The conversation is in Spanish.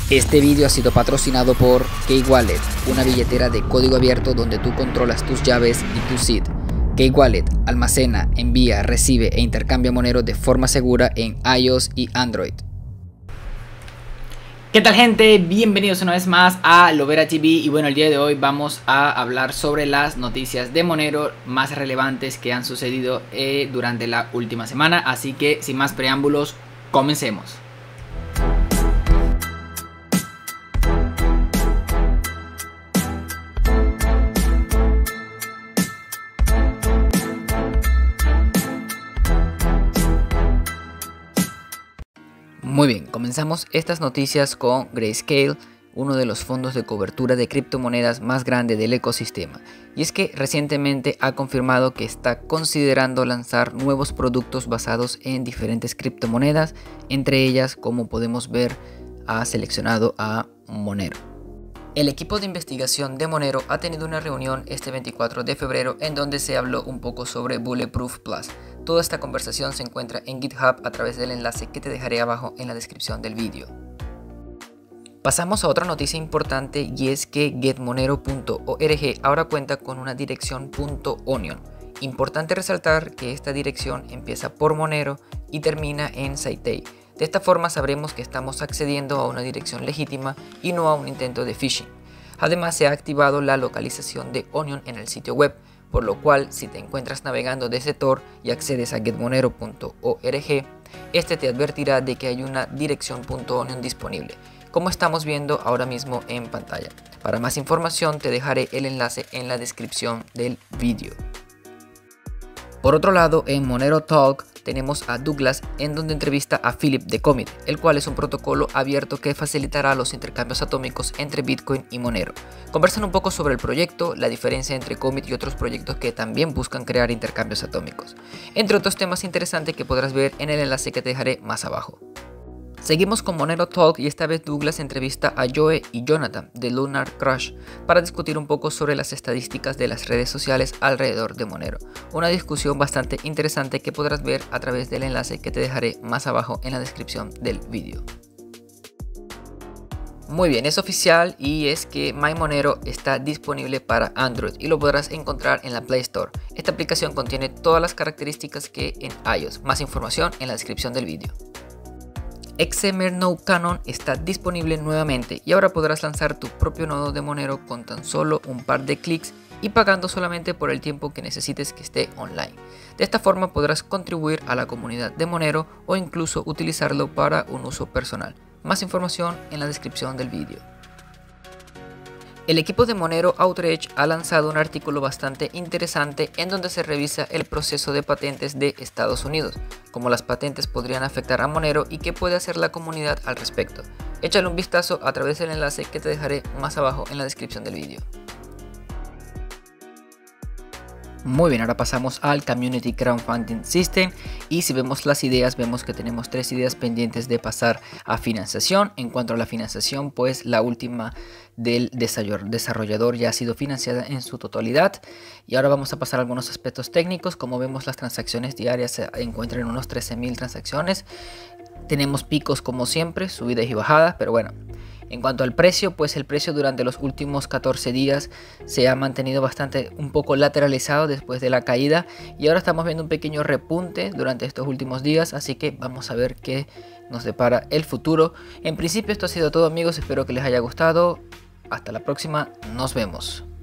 Este vídeo ha sido patrocinado por K-Wallet, una billetera de código abierto donde tú controlas tus llaves y tu seed. K-Wallet almacena, envía, recibe e intercambia Monero de forma segura en iOS y Android. ¿Qué tal, gente? Bienvenidos una vez más a Lovera TV y bueno, el día de hoy vamos a hablar sobre las noticias de Monero más relevantes que han sucedido durante la última semana, así que sin más preámbulos, comencemos. Muy bien, comenzamos estas noticias con Grayscale, uno de los fondos de cobertura de criptomonedas más grande del ecosistema. Y es que recientemente ha confirmado que está considerando lanzar nuevos productos basados en diferentes criptomonedas. Entre ellas, como podemos ver, ha seleccionado a Monero. El equipo de investigación de Monero ha tenido una reunión este 24 de febrero en donde se habló un poco sobre Bulletproof Plus. Toda esta conversación se encuentra en GitHub a través del enlace que te dejaré abajo en la descripción del vídeo. Pasamos a otra noticia importante y es que getmonero.org ahora cuenta con una dirección .onion. Importante resaltar que esta dirección empieza por Monero y termina en Saitei. De esta forma sabremos que estamos accediendo a una dirección legítima y no a un intento de phishing. Además, se ha activado la localización de Onion en el sitio web, por lo cual si te encuentras navegando desde Tor y accedes a getmonero.org, este te advertirá de que hay una dirección .onion disponible, como estamos viendo ahora mismo en pantalla. Para más información te dejaré el enlace en la descripción del vídeo. Por otro lado, en Monero Talk tenemos a Douglas, en donde entrevista a Philip de Comit, el cual es un protocolo abierto que facilitará los intercambios atómicos entre Bitcoin y Monero. Conversan un poco sobre el proyecto, la diferencia entre Comit y otros proyectos que también buscan crear intercambios atómicos, entre otros temas interesantes que podrás ver en el enlace que te dejaré más abajo. Seguimos con Monero Talk y esta vez Douglas entrevista a Joe y Jonathan de Lunar Crush para discutir un poco sobre las estadísticas de las redes sociales alrededor de Monero. Una discusión bastante interesante que podrás ver a través del enlace que te dejaré más abajo en la descripción del vídeo. Muy bien, es oficial y es que MyMonero está disponible para Android y lo podrás encontrar en la Play Store. Esta aplicación contiene todas las características que en iOS. Más información en la descripción del vídeo. XMR Node Cannon está disponible nuevamente y ahora podrás lanzar tu propio nodo de Monero con tan solo un par de clics y pagando solamente por el tiempo que necesites que esté online. De esta forma podrás contribuir a la comunidad de Monero o incluso utilizarlo para un uso personal. Más información en la descripción del vídeo. El equipo de Monero Outreach ha lanzado un artículo bastante interesante en donde se revisa el proceso de patentes de Estados Unidos, cómo las patentes podrían afectar a Monero y qué puede hacer la comunidad al respecto. Échale un vistazo a través del enlace que te dejaré más abajo en la descripción del vídeo. Muy bien, ahora pasamos al Community Crowdfunding System y si vemos las ideas, vemos que tenemos 3 ideas pendientes de pasar a financiación. En cuanto a la financiación, pues la última del desarrollador ya ha sido financiada en su totalidad. Y ahora vamos a pasar a algunos aspectos técnicos. Como vemos, las transacciones diarias se encuentran en unos 13.000 transacciones. Tenemos picos como siempre, subidas y bajadas, pero bueno. En cuanto al precio, pues el precio durante los últimos 14 días se ha mantenido un poco lateralizado después de la caída y ahora estamos viendo un pequeño repunte durante estos últimos días, así que vamos a ver qué nos depara el futuro. En principio esto ha sido todo, amigos, espero que les haya gustado. Hasta la próxima, nos vemos.